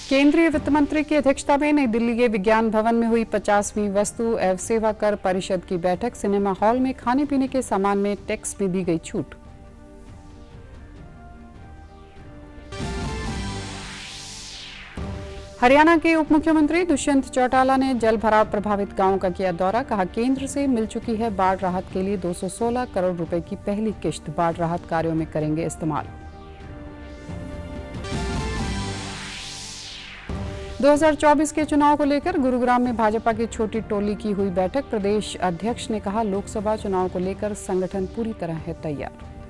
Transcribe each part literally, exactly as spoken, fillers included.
केंद्रीय वित्त मंत्री की अध्यक्षता में नई दिल्ली के विज्ञान भवन में हुई पचासवीं वस्तु एवं सेवा कर परिषद की बैठक। सिनेमा हॉल में खाने पीने के सामान में टैक्स में दी गई छूट। हरियाणा के उप मुख्यमंत्री दुष्यंत चौटाला ने जल भराव प्रभावित गांवों का किया दौरा। कहा, केंद्र से मिल चुकी है बाढ़ राहत के लिए दो सौ सोलह करोड़ रुपए की पहली किश्त। बाढ़ राहत कार्यों में करेंगे इस्तेमाल। दो हज़ार चौबीस के चुनाव को लेकर गुरुग्राम में भाजपा की छोटी टोली की हुई बैठक। प्रदेश अध्यक्ष ने कहा, लोकसभा चुनाव को लेकर संगठन पूरी तरह है तैयार।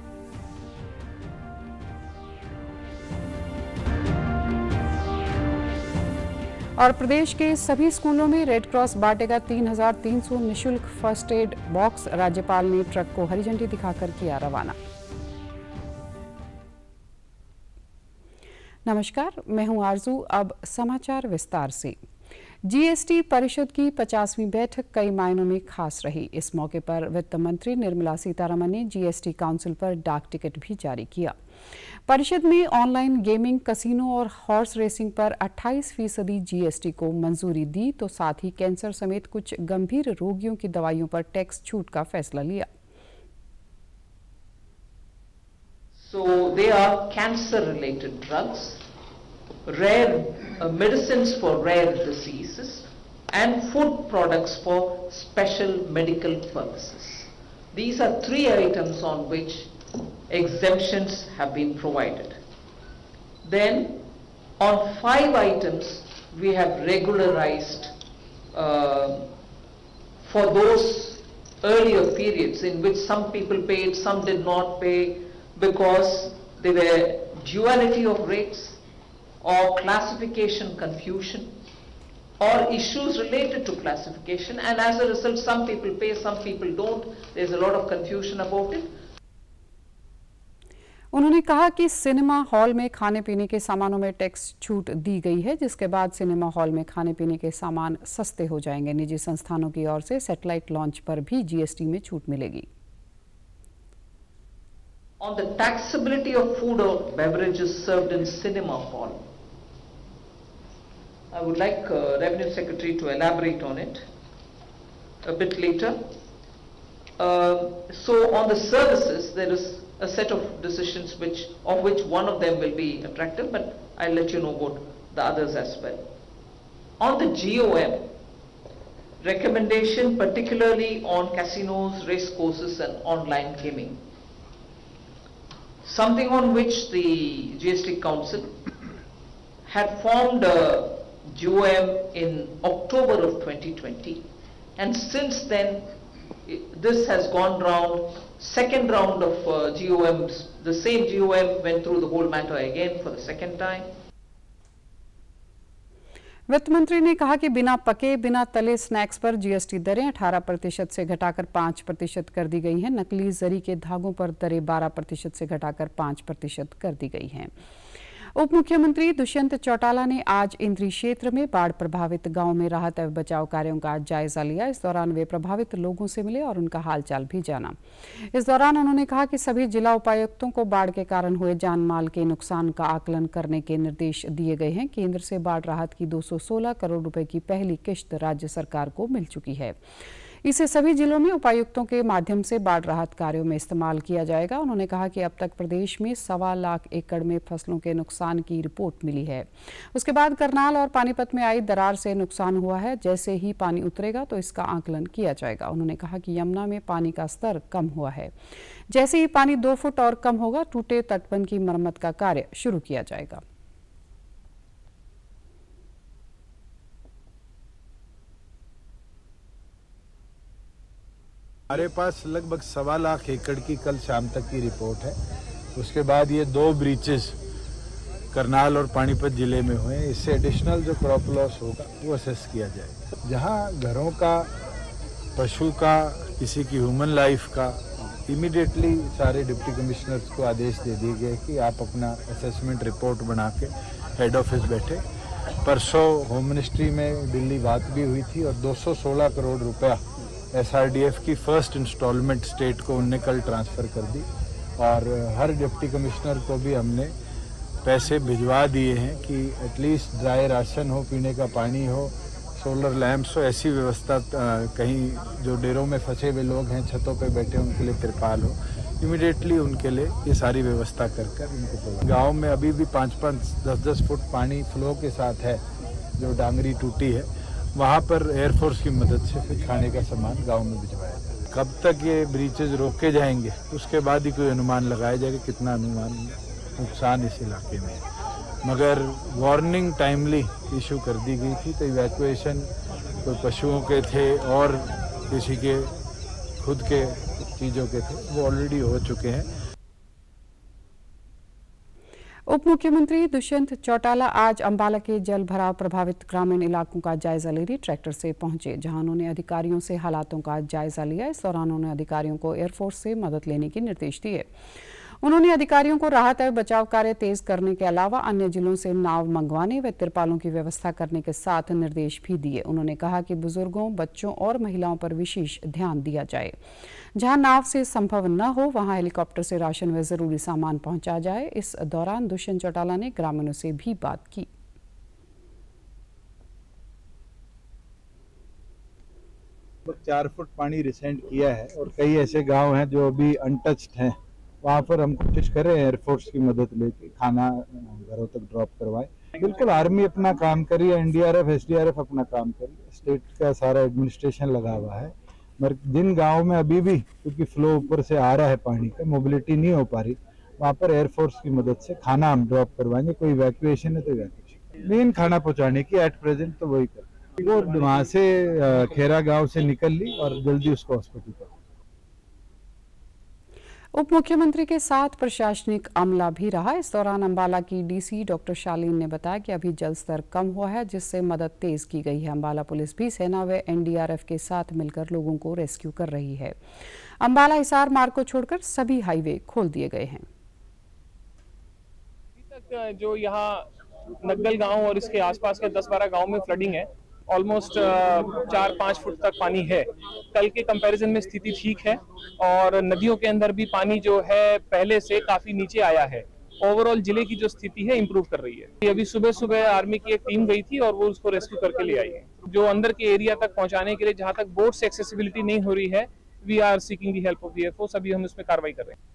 और प्रदेश के सभी स्कूलों में रेड क्रॉस बांटेगा तीन हजार तीन सौ निःशुल्क फर्स्ट एड बॉक्स। राज्यपाल ने ट्रक को हरी झंडी दिखाकर किया रवाना। नमस्कार, मैं हूं आरजू। अब समाचार विस्तार से। जीएसटी परिषद की पचासवीं बैठक कई मायनों में खास रही। इस मौके पर वित्त मंत्री निर्मला सीतारमण ने जीएसटी काउंसिल पर डाक टिकट भी जारी किया। परिषद में ऑनलाइन गेमिंग, कसिनो और हॉर्स रेसिंग पर अट्ठाईस फीसदी जीएसटी को मंजूरी दी, तो साथ ही कैंसर समेत कुछ गंभीर रोगियों की दवाइयों पर टैक्स छूट का फैसला लिया। So they are cancer-related drugs, rare uh, medicines for rare diseases, and food products for special medical purposes. These are three items on which exemptions have been provided. Then, on five items, we have regularized uh, for those earlier periods in which some people paid, some did not pay, because there were duality of rates or classification confusion or issues related to classification, and as a result some people pay, some people don't. There's a lot of confusion about it. उन्होंने कहा कि cinema hall में खाने पीने के सामानों में tax छूट दी गई है, जिसके बाद सिनेमा हॉल में खाने पीने के सामान सस्ते हो जाएंगे। निजी संस्थानों की ओर से सैटेलाइट लॉन्च पर भी जीएसटी में छूट मिलेगी। On the taxability of food or beverages served in cinema hall, I would like uh, Revenue Secretary to elaborate on it a bit later. Uh, so on the services, there is a set of decisions which, of which one of them will be attractive, but I'll let you know about the others as well. On the G O M, recommendation particularly on casinos, race courses and online gaming. Something on which the G S T Council had formed a G O M in October of twenty twenty, and since then this has gone round, second round of uh, G O Ms, the same G O M went through the whole matter again for the second time. वित्त मंत्री ने कहा कि बिना पके बिना तले snacks पर जीएसटी दरें अठारह प्रतिशत से घटाकर पाँच प्रतिशत कर दी गई हैं। नकली जरी के धागों पर दरें बारह प्रतिशत से घटाकर पाँच प्रतिशत कर दी गई हैं। उप मुख्यमंत्री दुष्यंत चौटाला ने आज इंद्री क्षेत्र में बाढ़ प्रभावित गांव में राहत एवं बचाव कार्यों का जायजा लिया। इस दौरान वे प्रभावित लोगों से मिले और उनका हालचाल भी जाना। इस दौरान उन्होंने कहा कि सभी जिला उपायुक्तों को बाढ़ के कारण हुए जान माल के नुकसान का आकलन करने के निर्देश दिए गए हैं। केंद्र से बाढ़ राहत की दो सौ सोलह करोड़ रुपए की पहली किश्त राज्य सरकार को मिल चुकी है। इसे सभी जिलों में उपायुक्तों के माध्यम से बाढ़ राहत कार्यों में इस्तेमाल किया जाएगा। उन्होंने कहा कि अब तक प्रदेश में सवा लाख एकड़ में फसलों के नुकसान की रिपोर्ट मिली है। उसके बाद करनाल और पानीपत में आई दरार से नुकसान हुआ है। जैसे ही पानी उतरेगा तो इसका आकलन किया जाएगा। उन्होंने कहा कि यमुना में पानी का स्तर कम हुआ है। जैसे ही पानी दो फुट और कम होगा, टूटे तटबंध की मरम्मत का कार्य शुरू किया जाएगा। हमारे पास लगभग सवा लाख एकड़ की कल शाम तक की रिपोर्ट है। उसके बाद ये दो ब्रीचेस करनाल और पानीपत जिले में हुए। इससे एडिशनल जो क्रॉप लॉस होगा वो असेस किया जाएगा। जहां घरों का, पशु का, किसी की ह्यूमन लाइफ का, इमीडिएटली सारे डिप्टी कमिश्नर्स को आदेश दे दिए गए कि आप अपना असेसमेंट रिपोर्ट बना के हेड ऑफिस बैठे। परसों होम मिनिस्ट्री में दिल्ली बात भी हुई थी और दो सौ सोलह करोड़ रुपया एसआरडीएफ की फर्स्ट इंस्टॉलमेंट स्टेट को उनने कल ट्रांसफ़र कर दी और हर डिप्टी कमिश्नर को भी हमने पैसे भिजवा दिए हैं कि एटलीस्ट ड्राई राशन हो, पीने का पानी हो, सोलर लैंप्स हो, ऐसी व्यवस्था कहीं जो डेरों में फंसे हुए लोग हैं, छतों पे बैठे, उनके लिए तिरपाल हो, इमिडिएटली उनके लिए ये सारी व्यवस्था कर कर उनको। गाँव में अभी भी पाँच पाँच दस दस फुट पानी फ्लो के साथ है, जो डांगरी टूटी है, वहाँ पर एयरफोर्स की मदद से फिर खाने का सामान गाँव में भिजवाया जाए। कब तक ये ब्रीचेज रोके जाएंगे उसके बाद ही कोई अनुमान लगाया जाएगा कितना अनुमान नुकसान इस इलाके में है। मगर वार्निंग टाइमली इशू कर दी गई थी, तो इवैक्यूएशन कोई पशुओं के थे और किसी के खुद के चीज़ों के थे, वो ऑलरेडी हो चुके हैं। उप मुख्यमंत्री दुष्यंत चौटाला आज अंबाला के जल भराव प्रभावित ग्रामीण इलाकों का जायजा लेने ट्रैक्टर से पहुंचे, जहां उन्होंने अधिकारियों से हालातों का जायजा लिया। इस दौरान उन्होंने अधिकारियों को एयरफोर्स से मदद लेने के निर्देश दिए। उन्होंने अधिकारियों को राहत और बचाव कार्य तेज करने के अलावा अन्य जिलों से नाव मंगवाने व तिरपालों की व्यवस्था करने के साथ निर्देश भी दिए। उन्होंने कहा कि बुजुर्गों, बच्चों और महिलाओं पर विशेष ध्यान दिया जाए। जहां नाव से संभव न हो वहां हेलीकॉप्टर से राशन व जरूरी सामान पहुंचा जाए। इस दौरान दुष्यंत चौटाला ने ग्रामीणों से भी बात की। चार फुट पानी रिसेंट किया है और कई ऐसे गांव हैं जो अभी अनटच्ड हैं, वहाँ पर हम कोशिश कर रहे हैं एयरफोर्स की मदद लेके खाना घरों तक ड्रॉप करवाएं। बिल्कुल आर्मी अपना काम कर रही है, एनडीआरएफ, एसडीआरएफ अपना काम कर रही है, स्टेट का सारा एडमिनिस्ट्रेशन लगा हुआ है। मगर जिन गाँव में अभी भी क्योंकि फ्लो ऊपर से आ रहा है पानी का, मोबिलिटी नहीं हो पा रही, वहाँ पर एयरफोर्स की मदद से खाना हम ड्रॉप करवाएंगे। कोई इवैक्यूएशन है तो इवैक्यूएशन, मेन खाना पहुँचाने की एट प्रेजेंट तो वही कर। वो वहाँ से खेरा गाँव से निकल ली और जल्दी उसको हॉस्पिटल पर। उप मुख्यमंत्री के साथ प्रशासनिक अमला भी रहा। इस दौरान अंबाला की डीसी डॉक्टर शालीन ने बताया कि अभी जल स्तर कम हुआ है, जिससे मदद तेज की गई है। अंबाला पुलिस भी सेना व एनडीआरएफ के साथ मिलकर लोगों को रेस्क्यू कर रही है। अंबाला हिसार मार्ग को छोड़कर सभी हाईवे खोल दिए गए हैं। अभी तक जो यहाँ नग्गल गांव और इसके आसपास के दस बारह गांव में फ्लडिंग है, ऑलमोस्ट चार पाँच फुट तक पानी है। कल के कंपैरिजन में स्थिति ठीक है और नदियों के अंदर भी पानी जो है पहले से काफी नीचे आया है। ओवरऑल जिले की जो स्थिति है इम्प्रूव कर रही है। अभी सुबह सुबह आर्मी की एक टीम गई थी और वो उसको रेस्क्यू करके ले आई है। जो अंदर के एरिया तक पहुंचाने के लिए जहां तक बोट से एक्सेसिबिलिटी नहीं हो रही है, we are seeking the help of the air force. अभी हम इसमें कार्रवाई कर रहे हैं।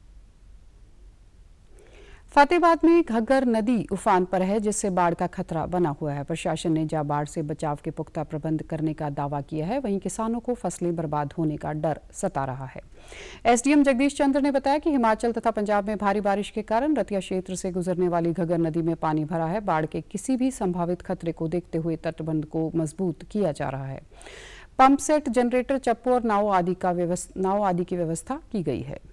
फतेहाबाद में घग्गर नदी उफान पर है, जिससे बाढ़ का खतरा बना हुआ है। प्रशासन ने जहां बाढ़ से बचाव के पुख्ता प्रबंध करने का दावा किया है, वहीं किसानों को फसलें बर्बाद होने का डर सता रहा है। एसडीएम जगदीश चंद्र ने बताया कि हिमाचल तथा पंजाब में भारी बारिश के कारण रतिया क्षेत्र से गुजरने वाली घग्गर नदी में पानी भरा है। बाढ़ के किसी भी संभावित खतरे को देखते हुए तटबंध को मजबूत किया जा रहा है। पंप सेट, जनरेटर, चप्पू और नाव आदि का नाव आदि की व्यवस्था की गई है।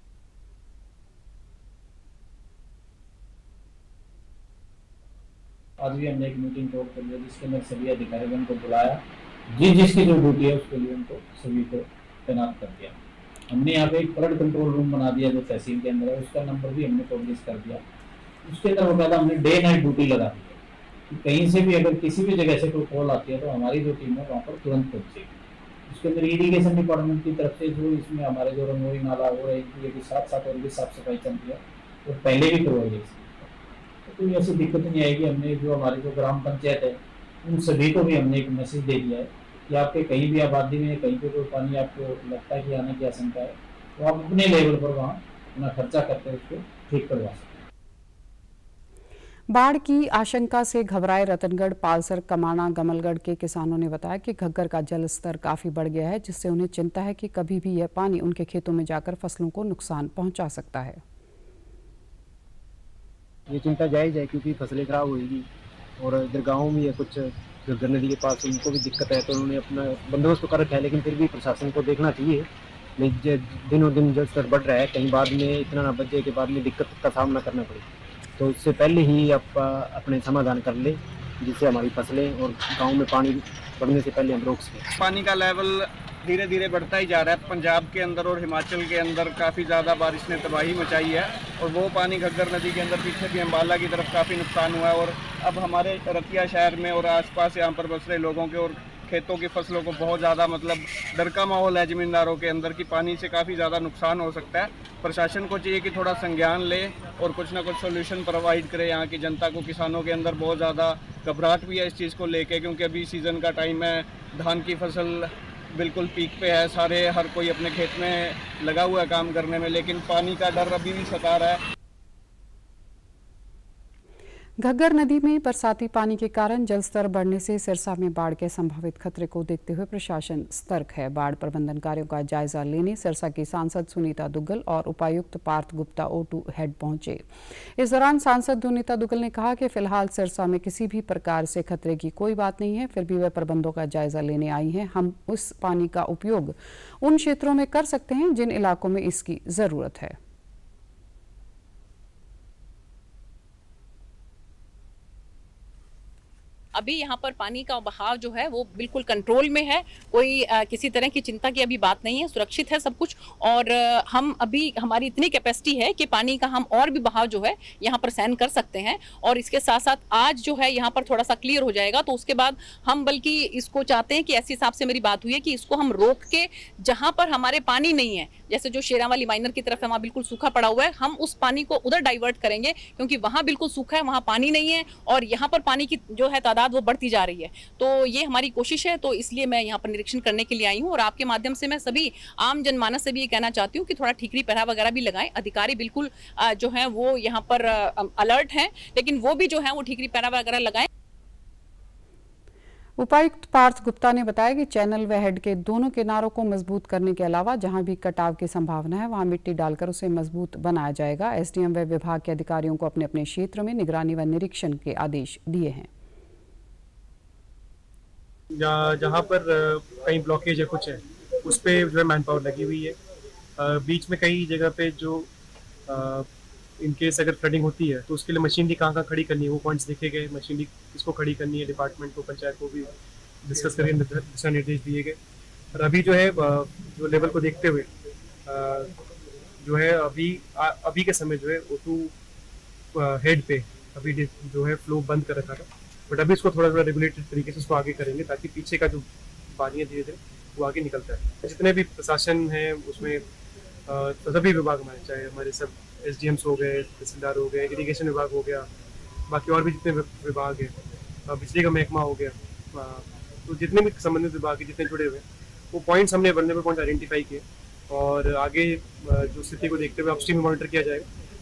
आज भी हमने एक मीटिंग कॉल कर लिया जिसके अंदर सभी अधिकारियों को बुलाया, जिस जिसकी जो ड्यूटी है उसके लिए उनको सभी को तैनात कर दिया। हमने यहाँ पे एक फ्लड कंट्रोल रूम बना दिया जो तहसील के अंदर है, उसका नंबर भी हमने पब्लिश कर दिया। उसके अंदर बकायदा हमने डे नाइट ड्यूटी लगा दी है। कहीं से भी अगर किसी भी जगह से कोई कॉल आती है तो हमारी जो टीम है वहाँ पर तुरंत पहुँचेगी। उसके अंदर इरीगेशन डिपार्टमेंट की तरफ से जो इसमें हमारे जो रंगोली नाला हो रही है कि साथ साथ और भी साफ सफाई चल रही है, तो पहले भी करवाई गई। कोई ऐसी दिक्कत नहीं आएगी। हमने जो हमारी जो ग्राम पंचायत है उन सभी को भी हमने एक मैसेज दे दिया है कि आपके कहीं भी आबादी में कहीं पे कोई पानी आपको लगता है कि आने की आशंका है तो आप अपने लेवल पर वहाँ अपना खर्चा करके उसको ठीक करवा सकते हैं। बाढ़ की आशंका से घबराए रतनगढ़, पालसर, कमाना, गमलगढ़ के किसानों ने बताया कि घग्गर का जल स्तर काफी बढ़ गया है, जिससे उन्हें चिंता है कि कभी भी यह पानी उनके खेतों में जाकर फसलों को नुकसान पहुंचा सकता है। ये चिंता जायज़ है क्योंकि फसलें खराब होगी और इधर गाँव में या कुछ घग्गर नदी के पास उनको भी दिक्कत है, तो उन्होंने अपना बंदोबस्त तो कर रखा है, लेकिन फिर भी प्रशासन को देखना चाहिए। दिनों दिन जल स्तर बढ़ रहा है, कहीं बाद में इतना ना बचे के बाद में दिक्कत का सामना करना पड़े, तो उससे पहले ही आप अपने समाधान कर ले जिससे हमारी फसलें और गाँव में पानी बढ़ने से पहले हम रोक सकें। पानी का लेवल धीरे धीरे बढ़ता ही जा रहा है। पंजाब के अंदर और हिमाचल के अंदर काफ़ी ज़्यादा बारिश ने तबाही मचाई है और वो पानी घग्गर नदी के अंदर पीछे भी अम्बाला की तरफ काफ़ी नुकसान हुआ है और अब हमारे रतिया शहर में और आसपास यहाँ पर बस रहे लोगों के और खेतों की फसलों को बहुत ज़्यादा मतलब डर का माहौल है ज़मींदारों के अंदर कि पानी से काफ़ी ज़्यादा नुकसान हो सकता है। प्रशासन को चाहिए कि थोड़ा संज्ञान ले और कुछ ना कुछ सोल्यूशन प्रोवाइड करे। यहाँ की जनता को, किसानों के अंदर बहुत ज़्यादा घबराहट भी है इस चीज़ को लेके, क्योंकि अभी सीज़न का टाइम है, धान की फसल बिल्कुल पीक पे है, सारे हर कोई अपने खेत में लगा हुआ है काम करने में, लेकिन पानी का डर अभी भी सता रहा है। घग्गर नदी में बरसाती पानी के कारण जलस्तर बढ़ने से सिरसा में बाढ़ के संभावित खतरे को देखते हुए प्रशासन सतर्क है। बाढ़ प्रबंधन कार्यों का जायजा लेने सिरसा की सांसद सुनीता दुग्गल और उपायुक्त पार्थ गुप्ता ओ टू हेड पहुंचे। इस दौरान सांसद सुनीता दुग्गल ने कहा कि फिलहाल सिरसा में किसी भी प्रकार से खतरे की कोई बात नहीं है, फिर भी वे प्रबंधों का जायजा लेने आई हैं। हम उस पानी का उपयोग उन क्षेत्रों में कर सकते हैं जिन इलाकों में इसकी जरूरत है। अभी यहाँ पर पानी का बहाव जो है वो बिल्कुल कंट्रोल में है, कोई आ, किसी तरह की चिंता की अभी बात नहीं है, सुरक्षित है सब कुछ। और आ, हम अभी हमारी इतनी कैपेसिटी है कि पानी का हम और भी बहाव जो है यहाँ पर सहन कर सकते हैं। और इसके साथ साथ आज जो है यहाँ पर थोड़ा सा क्लियर हो जाएगा तो उसके बाद हम बल्कि इसको चाहते हैं कि ऐसे हिसाब से मेरी बात हुई है कि इसको हम रोक के जहाँ पर हमारे पानी नहीं है, जैसे जो शेरावाली माइनर की तरफ है वहाँ बिल्कुल सूखा पड़ा हुआ है, हम उस पानी को उधर डाइवर्ट करेंगे क्योंकि वहाँ बिल्कुल सूखा है, वहाँ पानी नहीं है और यहाँ पर पानी की जो है तादाद वो बढ़ती जा रही है। तो ये हमारी कोशिश है, तो इसलिए मैं यहाँ पर निरीक्षण करने के लिए आई हूँ। और आपके माध्यम से मैं सभी आम जनमानस से भी ये कहना चाहती हूँ कि थोड़ा ठीकरी पहरा वगैरह भी लगाएं। अधिकारी बिल्कुल जो है वो यहाँ पर अलर्ट हैं, लेकिन वो भी जो है वो ठीकरी पहरा वगैरह लगाएं। उपायुक्त पार्थ गुप्ता ने बताया कि चैनल व हेड के दोनों किनारों को मजबूत करने के अलावा जहां भी कटाव की संभावना है वहां मिट्टी डालकर उसे मजबूत बनाया जाएगा। एसडीएम व विभाग के अधिकारियों को अपने अपने क्षेत्र में निगरानी व निरीक्षण के आदेश दिए हैं। जहाँ पर कहीं ब्लॉकेज है कुछ है उस पे जो है मैन पावर लगी हुई है। बीच में कई जगह पे जो इनकेस अगर फ्लडिंग होती है तो उसके लिए मशीनरी कहाँ कहाँ खड़ी करनी है वो पॉइंट्स देखे गए। मशीनरी किसको खड़ी करनी है, डिपार्टमेंट को, पंचायत को भी डिस्कस करके दिशा निर्देश दिए गए। और अभी जो है जो लेवल को देखते हुए जो है अभी अभी के समय जो है ओ टू हेड पे अभी जो है फ्लो बंद कर रखा था, बट अभी इसको थोड़ा थोड़ा रेगुलेटेड तरीके से उसको आगे करेंगे ताकि पीछे का जो पानी है धीरे धीरे वो आगे निकलता है। जितने भी प्रशासन है उसमें सभी विभाग में, चाहे हमारे सब एस डी एम्स हो गए, तहसीलदार हो गए, इरीगेशन विभाग हो गया, बाकी और भी जितने विभाग हैं, बिजली का महकमा हो गया, तो जितने भी संबंधित विभाग हैं जितने जुड़े हुए वो पॉइंट्स हमने वल्नरेबल पॉइंट्स आइडेंटिफाई किए और आगे जो स्थिति को देखते हुए अपस्ट्रीम मॉनिटर किया जाएगा।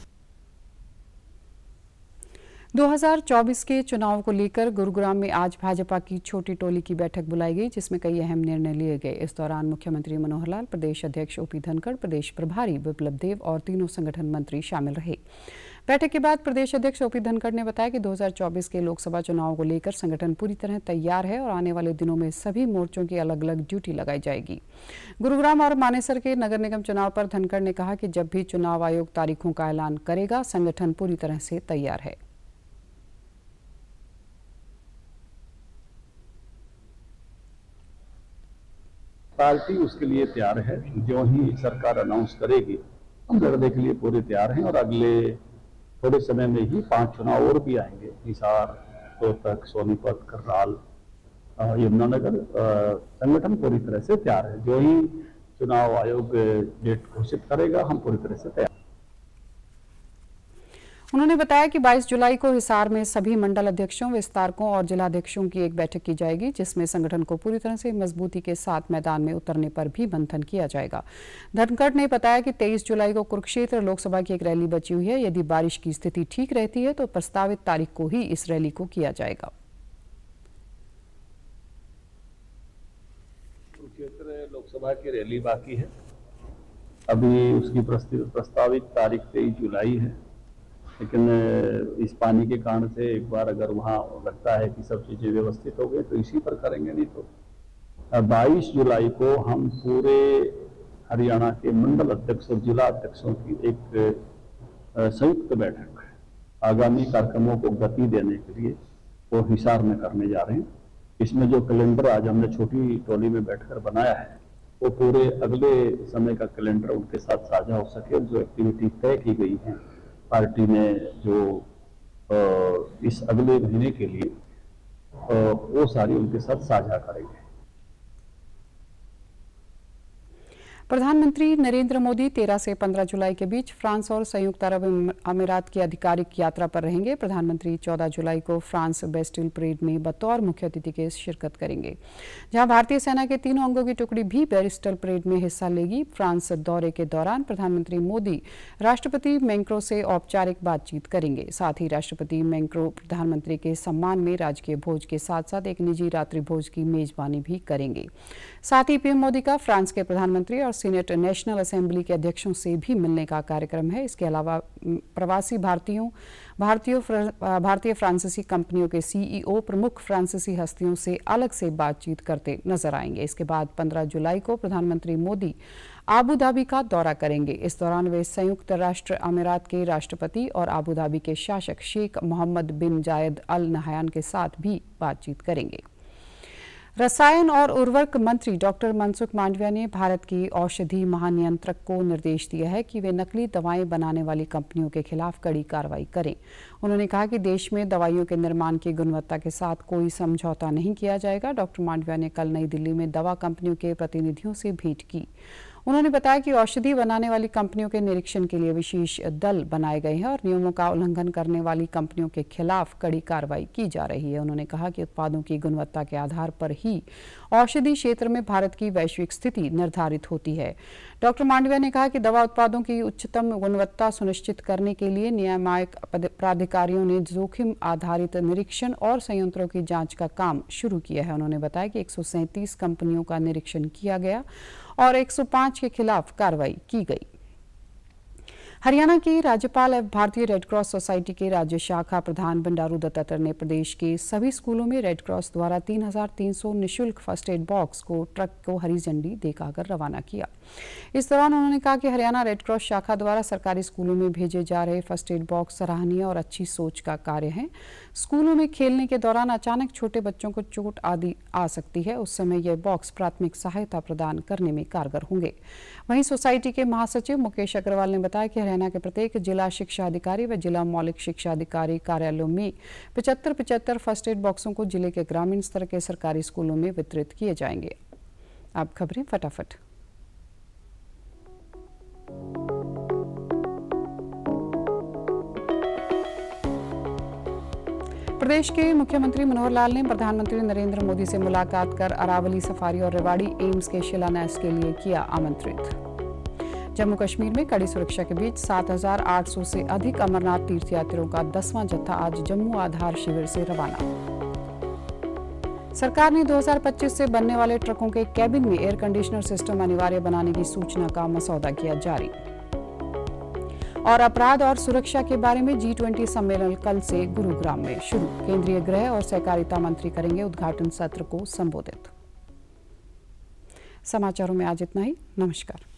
दो हज़ार चौबीस के चुनाव को लेकर गुरुग्राम में आज भाजपा की छोटी टोली की बैठक बुलाई गई जिसमें कई अहम निर्णय लिए गए। इस दौरान मुख्यमंत्री मनोहर लाल, प्रदेश अध्यक्ष ओपी धनखड़, प्रदेश प्रभारी बिप्लब देव और तीनों संगठन मंत्री शामिल रहे। बैठक के बाद प्रदेश अध्यक्ष ओपी धनखड़ ने बताया कि दो हज़ार चौबीस के लोकसभा चुनाव को लेकर संगठन पूरी तरह तैयार है और आने वाले दिनों में सभी मोर्चों की अलग अलग ड्यूटी लगाई जाएगी। गुरुग्राम और मानेसर के नगर निगम चुनाव पर धनखड़ ने कहा कि जब भी चुनाव आयोग तारीखों का ऐलान करेगा संगठन पूरी तरह से तैयार है। पार्टी उसके लिए तैयार है, जो ही सरकार अनाउंस करेगी हम लड़ने के लिए पूरे तैयार हैं। और अगले थोड़े समय में ही पांच चुनाव और भी आएंगे, हिसार, रोहतक, सोनीपत, करनाल, यमुनानगर। संगठन पूरी तरह से तैयार है, जो ही चुनाव आयोग डेट घोषित करेगा हम पूरी तरह से तैयार। उन्होंने बताया कि बाईस जुलाई को हिसार में सभी मंडल अध्यक्षों, विस्तारकों और जिलाध्यक्षों की एक बैठक की जाएगी जिसमें संगठन को पूरी तरह से मजबूती के साथ मैदान में उतरने पर भी मंथन किया जाएगा। धनखड़ ने बताया कि तेईस जुलाई को कुरुक्षेत्र लोकसभा की एक रैली बची हुई है। यदि बारिश की स्थिति ठीक रहती है तो प्रस्तावित तारीख को ही इस रैली को किया जाएगा। कुरुक्षेत्र लोकसभा की रैली बाकी है, अभी उसकी प्रस्तावित तारीख तेईस जुलाई है, लेकिन इस पानी के कारण से एक बार अगर वहाँ लगता है कि सब चीज़ें व्यवस्थित हो गई तो इसी पर करेंगे, नहीं तो बाईस जुलाई को हम पूरे हरियाणा के मंडल अध्यक्ष और जिला अध्यक्षों की एक संयुक्त बैठक आगामी कार्यक्रमों को गति देने के लिए वो हिसार में करने जा रहे हैं। इसमें जो कैलेंडर आज हमने छोटी टोली में बैठकर बनाया है वो पूरे अगले समय का कैलेंडर उनके साथ साझा हो सके। जो एक्टिविटी तय की गई है पार्टी ने जो इस अगले महीने के लिए वो सारी उनके साथ साझा करेंगे। प्रधानमंत्री नरेंद्र मोदी तेरह से पंद्रह जुलाई के बीच फ्रांस और संयुक्त अरब अमीरात की आधिकारिक यात्रा पर रहेंगे। प्रधानमंत्री चौदह जुलाई को फ्रांस बेस्टिल परेड में बतौर मुख्य अतिथि के शिरकत करेंगे, जहां भारतीय सेना के तीनों अंगों की टुकड़ी भी बेस्टिल परेड में हिस्सा लेगी। फ्रांस दौरे के दौरान प्रधानमंत्री मोदी राष्ट्रपति मैक्रों से औपचारिक बातचीत करेंगे। साथ ही राष्ट्रपति मैक्रों प्रधानमंत्री के सम्मान में राजकीय भोज के साथ साथ एक निजी रात्रि भोज की मेजबानी भी करेंगे। साथ ही पीएम मोदी का फ्रांस के प्रधानमंत्री और सीनेट नेशनल असेंबली के अध्यक्षों से भी मिलने का कार्यक्रम है। इसके अलावा प्रवासी भारतीयों भारतीय भारतीय फ्रांसीसी कंपनियों के सीईओ प्रमुख फ्रांसीसी हस्तियों से अलग से बातचीत करते नजर आएंगे। इसके बाद पंद्रह जुलाई को प्रधानमंत्री मोदी आबू धाबी का दौरा करेंगे। इस दौरान वे संयुक्त राष्ट्र अमीरात के राष्ट्रपति और आबू धाबी के शासक शेख मोहम्मद बिन जायद अल नहयान के साथ भी बातचीत करेंगे। रसायन और उर्वरक मंत्री डॉक्टर मनसुख मांडविया ने भारत की औषधि महानियंत्रक को निर्देश दिया है कि वे नकली दवाएं बनाने वाली कंपनियों के खिलाफ कड़ी कार्रवाई करें। उन्होंने कहा कि देश में दवाइयों के निर्माण की गुणवत्ता के साथ कोई समझौता नहीं किया जाएगा। डॉक्टर मांडविया ने कल नई दिल्ली में दवा कंपनियों के प्रतिनिधियों से भेंट की। उन्होंने बताया कि औषधि बनाने वाली कंपनियों के निरीक्षण के लिए विशेष दल बनाए गए हैं और नियमों का उल्लंघन करने वाली कंपनियों के खिलाफ कड़ी कार्रवाई की जा रही है। उन्होंने कहा कि उत्पादों की गुणवत्ता के आधार पर ही औषधि क्षेत्र में भारत की वैश्विक स्थिति निर्धारित होती है। डॉक्टर मांडविया ने कहा कि दवा उत्पादों की उच्चतम गुणवत्ता सुनिश्चित करने के लिए नियामक प्राधिकारियों ने जोखिम आधारित निरीक्षण और संयंत्रों की जांच का काम शुरू किया है। उन्होंने बताया कि एक सौ सैंतीस कंपनियों का निरीक्षण किया गया और एक सौ पाँच के खिलाफ कार्रवाई की गई। हरियाणा के राज्यपाल एवं भारतीय रेड क्रॉस सोसाइटी के राज्य शाखा प्रधान बंडारू दत्तात्रेय ने प्रदेश के सभी स्कूलों में रेड क्रॉस द्वारा तीन हजार तीन सौ निःशुल्क फर्स्ट एड बॉक्स को ट्रक को हरी झंडी दिखाकर रवाना किया। इस दौरान उन्होंने कहा कि हरियाणा रेड क्रॉस शाखा द्वारा सरकारी स्कूलों में भेजे जा रहे फर्स्ट एड बॉक्स सराहनीय और अच्छी सोच का कार्य है। स्कूलों में खेलने के दौरान अचानक छोटे बच्चों को चोट आदि आ सकती है, उस समय यह बॉक्स प्राथमिक सहायता प्रदान करने में कारगर होंगे। वहीं सोसाइटी के महासचिव मुकेश अग्रवाल ने बताया कि हरियाणा के प्रत्येक जिला शिक्षा अधिकारी व जिला मौलिक शिक्षा अधिकारी कार्यालयों में पचहत्तर पचहत्तर फर्स्ट एड बॉक्सों को जिले के ग्रामीण स्तर के सरकारी स्कूलों में वितरित किए जाएंगे। अब खबरें फटाफट। प्रदेश के मुख्यमंत्री मनोहर लाल ने प्रधानमंत्री नरेंद्र मोदी से मुलाकात कर अरावली सफारी और रेवाड़ी एम्स के शिलान्यास के लिए किया आमंत्रित। जम्मू कश्मीर में कड़ी सुरक्षा के बीच सात हजार आठ सौ से अधिक अमरनाथ तीर्थयात्रियों का दसवां जत्था आज जम्मू आधार शिविर से रवाना। सरकार ने दो हजार पच्चीस से बनने वाले ट्रकों के कैबिन में एयर कंडीशनर सिस्टम अनिवार्य बनाने की सूचना का मसौदा किया जारी। और अपराध और सुरक्षा के बारे में जी ट्वेंटी सम्मेलन कल से गुरुग्राम में शुरू। केंद्रीय गृह और सहकारिता मंत्री करेंगे उद्घाटन सत्र को संबोधित। समाचारों में आज इतना ही। नमस्कार।